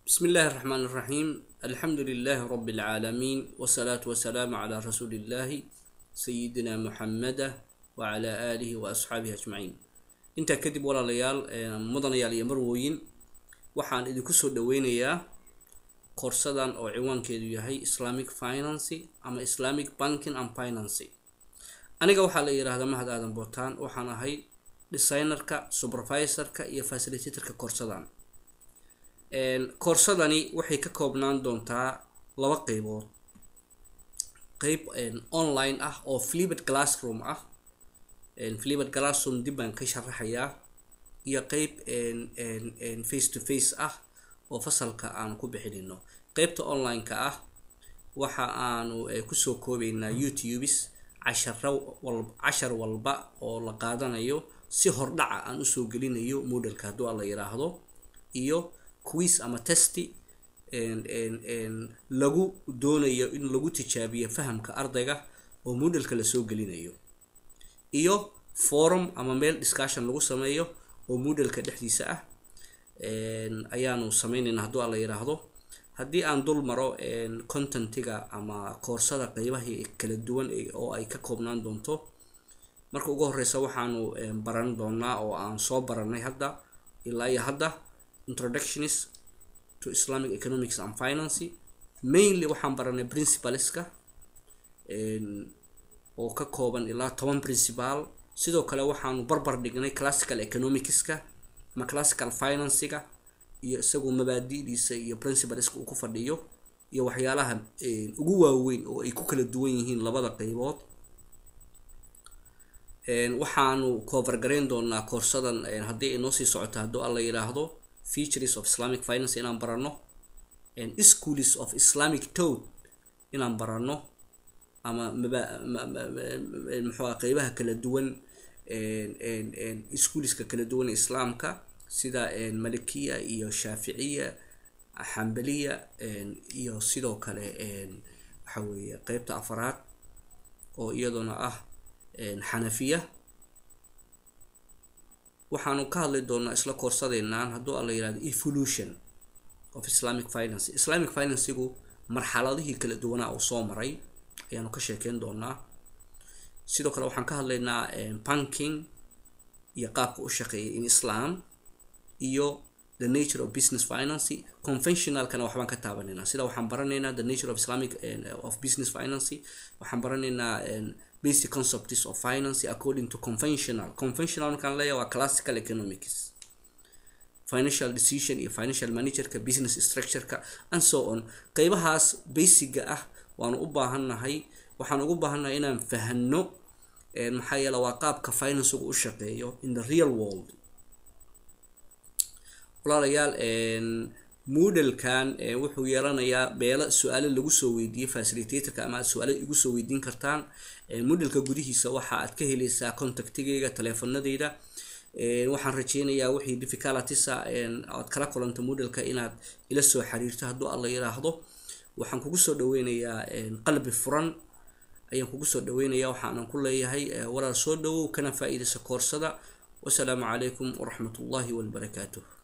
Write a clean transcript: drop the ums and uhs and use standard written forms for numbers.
بسم الله الرحمن الرحيم. الحمد لله رب العالمين والصلاة والسلام على رسول الله سيدنا محمد وعلى آله وأصحابه أجمعين. انت كدب ولا ليال مدن يال يمروين وحان إذا كسر دوينيا كورسدان أو عوان كيدو يهي Islamic Finance أما Islamic Banking and Finance. أنا جو حال هذا ما هذا آدم بوتان وحنا هاي designer كا supervisor كا يا facilitator كورسدان. كورسداني waxay ka koobnaan doontaa laba qaybood qayb online ah oo flipped classroom ah flipped classroom dib baan ka sharaxayaa iyo qayb face to face ah oo fasalka aan ku bixinino qaybta online ka ah waxa aanu ku soo koobaynaa YouTube's 10 walba oo la qaadanayo si hordhaca aan u soo gelinayo modelka haduu alla yiraahdo iyo quiz ama testi lagu doonayo in lagu tijaabiyo fahamka ardayga oo modelka la soo gelinayo iyo forum ama meel discussion lagu sameeyo oo modelka dhexdiisa ah ayaanu sameeynaa haduu alla yiraahdo hadii aan dul maro contentiga ama koorsada qaybaha kala duwan oo ay ka koobnaan doonto marka ugu horeysa waxaanu baran doonaa oo aan soo baranay hadda ilaa iyo hadda introductions to Islamic economics and finance. Mainly waxaan baranay principleska oo ka kooban ilaa 10 principal sidoo kale waxaanu barbar dhignay classical economicska ama classical finance-ga iyo isagu mabaadi'diisa iyo principleska uu ku fadhiyo iyo waxyaalaha ugu waaweyn oo ay ku kala duwan yihiin labada qaybood waxaanu cover gareyn doonaa koorsadan hadii ay noo sii socoto haduu alla yiraahdo features of Islamic finance inaan barano and schools of Islamic thought inaan barano ama muxuu qaybaha kala duwan schoolska kala duwan islaamka sida malikiya iyo shafiiciya hanbaliya iyo sidoo kale waxa weeye qaybta afraad oo iyaduna ah xanafiya waxaanu ka hadli doonaa isla koorsadeenaan haduu alla yiraahdo evolution of Islamic finance. Islamic finance-gu marxaladihii kala duwanaa oo soo maray ayaanu ka sheekeyn doonaa sidoo kale waxaan ka hadlaynaa banking iyo qaabka u shaqeeyo in Islam iyo the nature of business finance conventional kana waxbaan ka taabaneynaa sida waxaan baranaynaa the nature of Islamic of business finance waxaan baranaynaa basic concepts of finance according to conventional kan leeyahay classical economics financial decision iyo financial manager ka business structure ka and so on qaybahaas basic ah waan u baahanahay waxaan ugu baahanahay inaan fahanno maxaa yeelay waa qaabka finance ugu u shaqeeyo in the real world walaalayaal modelkan wuxuu yeelanayaa beela su'aalo lagu soo weydiiyay facilitator ama su'aalo igu soo weydiin kartaan modelka gudihiisa waxa aad ka helaysaa contactigeyga telefonadeyda waxaan rajeynayaa wixii difficulties aad kala kulanto modelka inaad ila soo xiriirto haduu alla yiraahdo waxaan kugu soo dhaweynayaa qalbi furan ayaan kugu soo dhaweynayaa waxaan ku leeyahay walaal soo dhawow kana faa'iideyso koorsada wassalaamu calaykum wa rahmatullahi wa barakatuh.